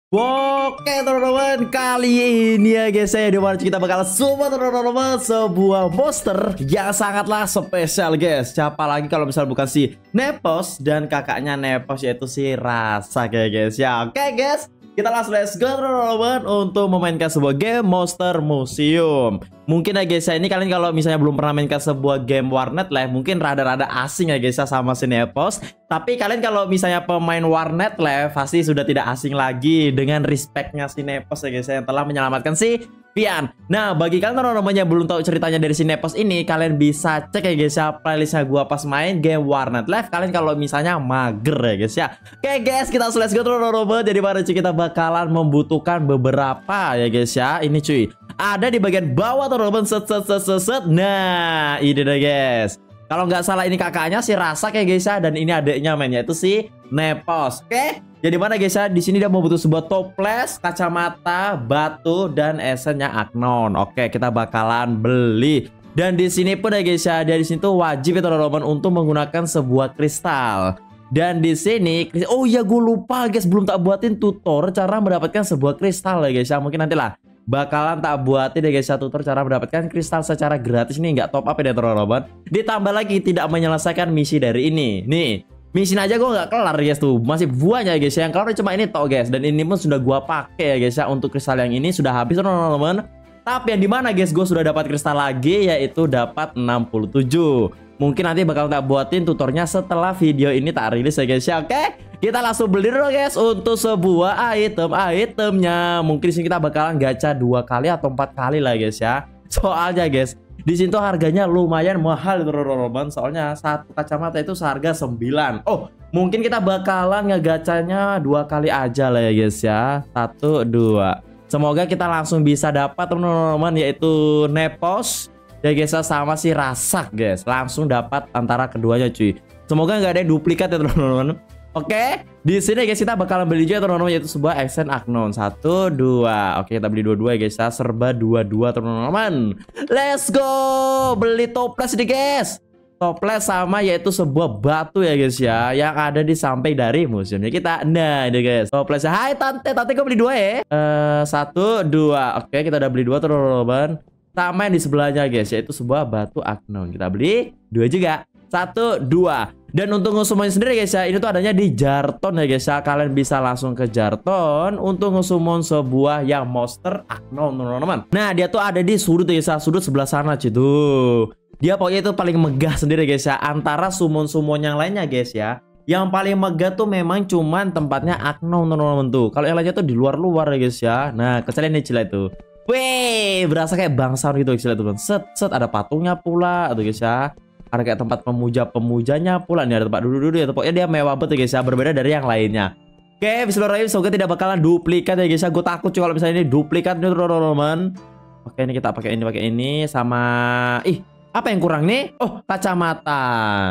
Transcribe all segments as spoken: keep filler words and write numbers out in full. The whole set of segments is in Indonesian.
Oke teman-teman, kali ini ya guys, saya dimana kita bakal support teman-teman sebuah monster yang sangatlah spesial guys. Siapa lagi kalau misal bukan si Nepos dan kakaknya Nepos, yaitu si Rasa ya guys ya. Oke guys, kita langsung let's go teman-teman untuk memainkan sebuah game Monster Museum. Mungkin ya guys ya, ini kalian kalau misalnya belum pernah mainkan sebuah game warnet lah, mungkin rada-rada asing ya guys ya sama si Nepos. Tapi kalian kalau misalnya pemain warnet lah, pasti sudah tidak asing lagi dengan respectnya si Nepos ya guys ya, yang telah menyelamatkan si Vian. Nah, bagi kalian teman-teman yang belum tahu ceritanya dari si Nepos ini, kalian bisa cek ya guys ya playlistnya gua pas main game warnet live. Kalian kalau misalnya mager ya guys ya. Oke guys, kita let's go teman-teman. Jadi pada kita bakalan membutuhkan beberapa ya guys ya. Ini cuy, ada di bagian bawah teman-teman, set set set set set. Nah, ini deh guys. Kalau nggak salah ini kakaknya si Rasa kayak guys ya, dan ini adiknya mainnya itu si Nepos. Oke, jadi mana guys ya? Di sini dia mau butuh sebuah toples, kacamata, batu, dan esennya Agnon. Oke, kita bakalan beli. Dan di sini pun ya guys ya, dia di sini tuh wajib ya teman-teman untuk menggunakan sebuah kristal. Dan di sini, oh iya gue lupa guys, belum tak buatin tutor cara mendapatkan sebuah kristal ya guys ya. Mungkin nantilah bakalan tak buatin ya guys ya tutor cara mendapatkan kristal secara gratis. Nih nggak top up ya teman-teman. Ditambah lagi tidak menyelesaikan misi dari ini. Nih, misi aja gue nggak kelar guys tuh, masih buahnya guys ya. Yang kelar cuma ini toh guys, dan ini pun sudah gua pakai ya guys ya. Untuk kristal yang ini sudah habis teman-teman. Tapi yang dimana guys, gue sudah dapat kristal lagi, yaitu dapat enam puluh tujuh. Mungkin nanti bakal tak buatin tutornya setelah video ini tak rilis ya guys ya. Oke, kita langsung beli dulu guys untuk sebuah item-itemnya. Mungkin di sini kita bakalan gacha dua kali atau empat kali lah guys ya. Soalnya guys, di sini tuh harganya lumayan mahal teman-teman. Soalnya satu kacamata itu seharga sembilan. Oh, mungkin kita bakalan ngegacanya dua kali aja lah ya guys ya. Satu, dua. Semoga kita langsung bisa dapat teman-teman, yaitu Nepos ya guys, sama si Rasak guys. Langsung dapat antara keduanya cuy. Semoga nggak ada yang duplikat ya teman-teman. Oke, di sini guys kita bakalan beli juga teman-teman, yaitu sebuah Esen Agnon. Satu, dua. Oke, kita beli dua-dua guys ya. Serba dua-dua teman-teman. Let's go. Beli toples nih guys. Toples sama yaitu sebuah batu ya guys ya, yang ada di samping dari museumnya kita. Nah ini guys toplesnya. Hai tante, tante gue beli dua ya. Uh, satu, dua. Oke, kita udah beli dua teman-teman. Sama yang di sebelahnya guys, yaitu sebuah batu Agnon. Kita beli dua juga. Satu, dua. Dan untuk ngusumon sendiri guys ya, ini tuh adanya di Jarton ya guys ya. Kalian bisa langsung ke Jarton untuk ngusumon sebuah yang monster Agnon teman-teman. Nah dia tuh ada di sudut ya guys ya, sudut sebelah sana cuy tuh. Dia pokoknya itu paling megah sendiri guys ya, antara sumon-sumon yang lainnya guys ya. Yang paling megah tuh memang cuman tempatnya Agnon teman-teman tuh. Kalau yang lainnya tuh di luar-luar ya guys ya. Nah kecuali ini cila itu. Wih, berasa kayak bangsa gitu guys ya teman. Set set ada patungnya pula tuh guys ya. Ada kayak tempat pemuja-pemujanya pula nih, ada tempat duduk-duduk ya. Pokoknya dia mewah banget guys ya, berbeda dari yang lainnya. Oke, bismillahirrahmanirrahim. Semoga tidak bakalan duplikat ya guys ya. Gue takut cuy kalau misalnya ini duplikat nih teman-teman. Oke, ini kita pakai ini pakai ini sama ih, apa yang kurang nih? Oh, kacamata.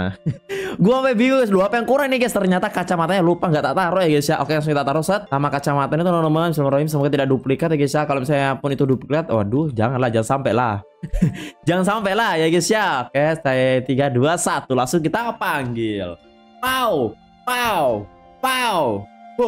Gua sampai bingung guys, lu apa yang kurang nih guys? Ternyata kacamatanya lupa nggak tak taruh ya guys ya. Oke, langsung kita taruh set sama kacamata ini teman-teman. Bismillahirrahmanirrahim. Semoga tidak duplikat ya guys ya. Kalau misalnya pun itu duplikat, waduh, janganlah, jangan sampai lah. Jangan sampai lah ya guys ya. Oke, saya tiga dua satu langsung kita panggil. Pow, pow, pow.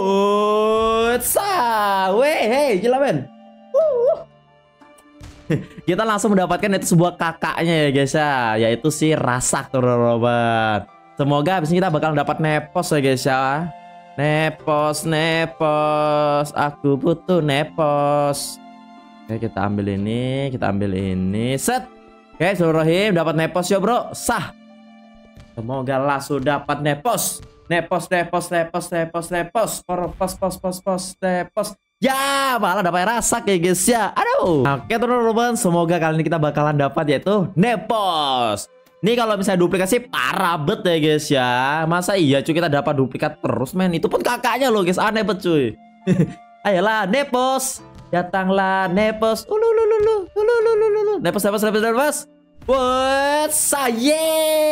Putsa. Weh, hey, gila men. Wuh. Kita langsung mendapatkan itu sebuah kakaknya ya guys ya, yaitu si Rasak teman-teman. Semoga habis ini kita bakal dapat Nepos ya guys ya. Nepos, Nepos, aku butuh Nepos. Oke, kita ambil ini, kita ambil ini, set. Oke, Bismillahirrahmanirrahim, dapat Nepos ya bro, sah. Semoga langsung dapat Nepos. Nepos, Nepos, Nepos, Nepos, Nepos, pos, pos, pos, pos, Nepos. Ya, malah dapat Rasak ya guys ya. Aduh. Oke teman-teman, semoga kali ini kita bakalan dapat yaitu Nepos. Nih kalau misalnya duplikasi parah bet ya guys ya. Masa iya cuy kita dapat duplikat terus men. Itu pun kakaknya loh guys, aneh bet cuy. Ayolah Nepos, datanglah Nepos. Ulu ulu ulu ulu ulu ulu. Nepos Nepos Nepos Nepos. Buat saya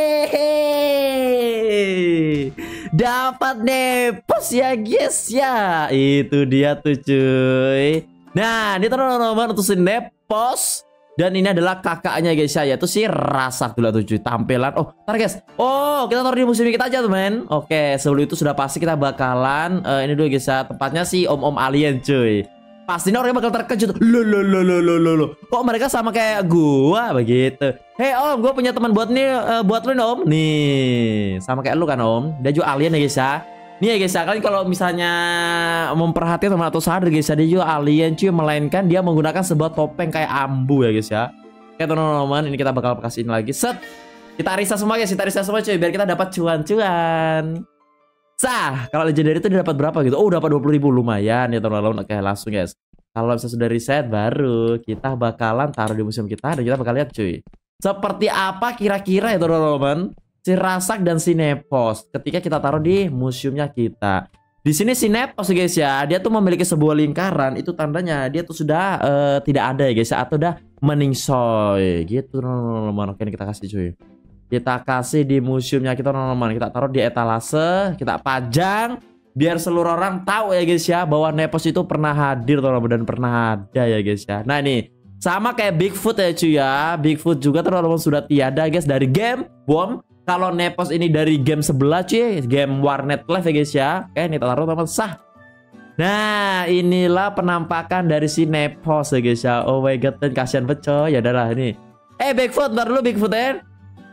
dapat Nepos ya guys ya. Itu dia tuh cuy. Nah ini teman-teman untuk si Nepos Dan ini adalah kakaknya guys ya, yaitu si Razak dulu tuh cuy. Tampilan, oh ntar guys, oh kita taruh di museum kita aja tuh men. Oke, sebelum itu sudah pasti kita bakalan uh, ini dulu guys ya, tempatnya si om-om alien cuy. Pasti orangnya bakal terkejut. Loh, loh, loh, loh, loh, loh, loh. Kok mereka sama kayak gua begitu. Hei om, gua punya teman buat nih, uh, buat lu nih om. Nih, sama kayak lu kan om. Dia juga alien ya guys ya. Nih ya guys ya, kalian kalau misalnya memperhatikan teman atau sadar guys ya, dia juga alien cuy, melainkan dia menggunakan sebuah topeng kayak ambu ya guys ya. Oke teman-teman, ini kita bakal kasihin lagi. Set. Kita risa semua guys, kita risa semua cuy, biar kita dapat cuan-cuan. Sah, kalau legendary itu dia dapat berapa gitu? Oh, dapat dua puluh ribu, lumayan ya teman-teman. Oke, langsung guys. Kalau bisa sudah reset, baru kita bakalan taruh di museum kita dan kita bakal lihat cuy. Seperti apa kira-kira ya teman-teman si Razak dan si Nepos ketika kita taruh di museumnya kita. Di sini si Nepos guys ya, dia tuh memiliki sebuah lingkaran, itu tandanya dia tuh sudah uh, tidak ada ya guys ya, atau udah meningsoy gitu teman-teman. Oke, ini kita kasih cuy. Kita kasih di museumnya kita teman-teman. Kita taruh di etalase, kita pajang biar seluruh orang tahu ya guys ya bahwa Nepos itu pernah hadir teman-teman dan pernah ada ya guys ya. Nah ini sama kayak Bigfoot ya cuy ya. Bigfoot juga teman-teman sudah tiada guys dari game Bom. Kalau Nepos ini dari game sebelah cuy, game Warnet Live ya guys ya. Oke, ini kita taruh teman-teman sah. Nah, inilah penampakan dari si Nepos ya guys ya. Oh my god, dan kasihan becoy. Ya udahlah ini. Eh Bigfoot, ntar dulu Bigfoot ya.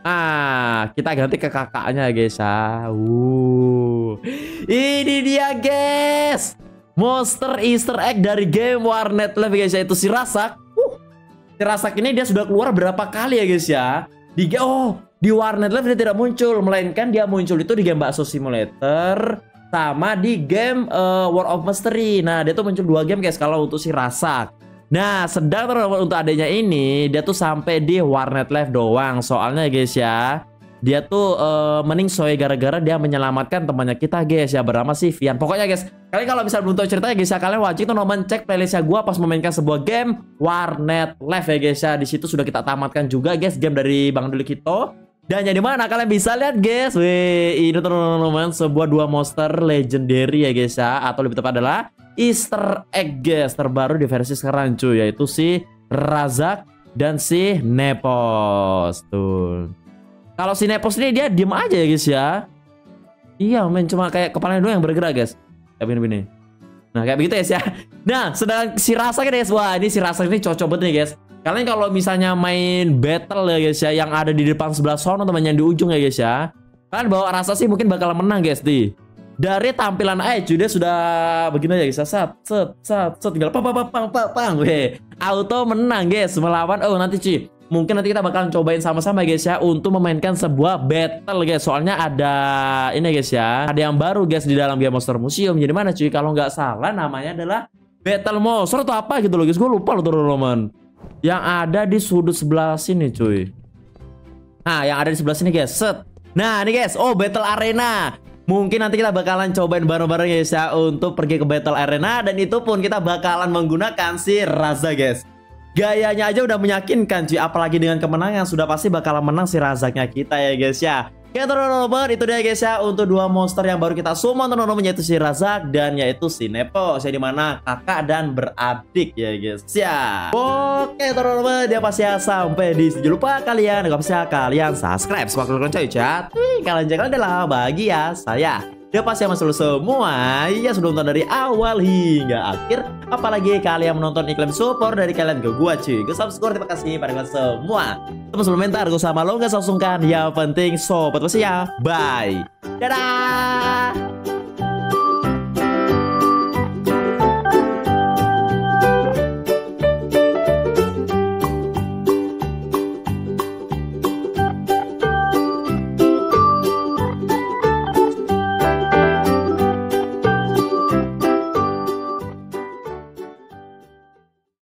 Ah, kita ganti ke kakaknya guys ya. Uh. Ini dia guys. Monster Easter egg dari game Warnet Live guys ya, itu si Razak. Uh. Si Razak ini dia sudah keluar berapa kali ya guys ya? Di oh, di Warnet Live dia tidak muncul, melainkan dia muncul itu di game Bakso Simulator sama di game uh, World of Mystery. Nah, dia tuh muncul dua game guys kalau untuk si Razak. Nah, sedang teman-teman untuk adanya ini dia tuh sampai di Warnet Live doang. Soalnya guys ya, dia tuh uh, meningsoy gara-gara dia menyelamatkan temannya kita guys ya, bernama si Vian. Pokoknya guys, kalian kalau misalnya belum tahu ceritanya guys ya, kalian wajib tuh nonton cek playlistnya gua pas memainkan sebuah game Warnet Live ya guys ya. Di situ sudah kita tamatkan juga guys game dari Bang Dulu Kito. Dan yang dimana kalian bisa lihat guys, wih, ini teman-teman sebuah dua monster legendary ya guys ya, atau lebih tepat adalah Easter egg guys terbaru di versi sekarang cuy, yaitu si Razak dan si Nepos tuh. Kalau si Nepos ini dia diem aja ya guys ya. Iya men, cuma kayak kepalanya doang yang bergerak guys. Kayak begini-begini. Nah kayak begitu guys ya. Nah sedangkan si Razak guys, wah ini si Razak ini cocok banget nih guys. Kalian kalau misalnya main battle ya guys ya, yang ada di depan sebelah sono teman yang di ujung ya guys ya, kalian bawa rasa sih mungkin bakal menang guys nih. Dari tampilan aja cuy, dia sudah begini aja guys, set set set set tinggal pang pang pang pang pang, weh, auto menang guys melawan. Oh nanti cuy, mungkin nanti kita bakalan cobain sama-sama guys ya untuk memainkan sebuah battle guys. Soalnya ada ini guys ya, ada yang baru guys di dalam game Monster Museum. Jadi mana cuy, kalau nggak salah namanya adalah Battle Monster atau apa gitu loh guys, gue lupa loh teman-teman. Yang ada di sudut sebelah sini cuy. Nah yang ada di sebelah sini guys, set. Nah ini guys, oh Battle Arena. Mungkin nanti kita bakalan cobain bareng-bareng guys ya untuk pergi ke Battle Arena. Dan itu pun kita bakalan menggunakan si Razak guys. Gayanya aja udah meyakinkan cuy, apalagi dengan kemenangan sudah pasti bakalan menang si Razaknya kita ya guys ya. Oke teman-teman, itu dia guys ya untuk dua monster yang baru kita summon teman-teman, yaitu si Razak dan yaitu si Nepos, yang dimana kakak dan beradik ya guys ya. Oke teman-teman, dia pasti ya sampai di sini. Jangan lupa kalian, gak bisa kalian subscribe, semoga kalian coy chat. Wih, kalian jangan adalah bahagia saya. Dia pasti sama seluruh semua ya sudah nonton dari awal hingga akhir. Apalagi kalian menonton iklan support dari kalian ke gua cuy. Gue subscribe, terima kasih pada kalian semua. Teman sebelum komentar gue sama lo gak sosungkan. Yang penting sobat pasti ya. Bye. Dadah.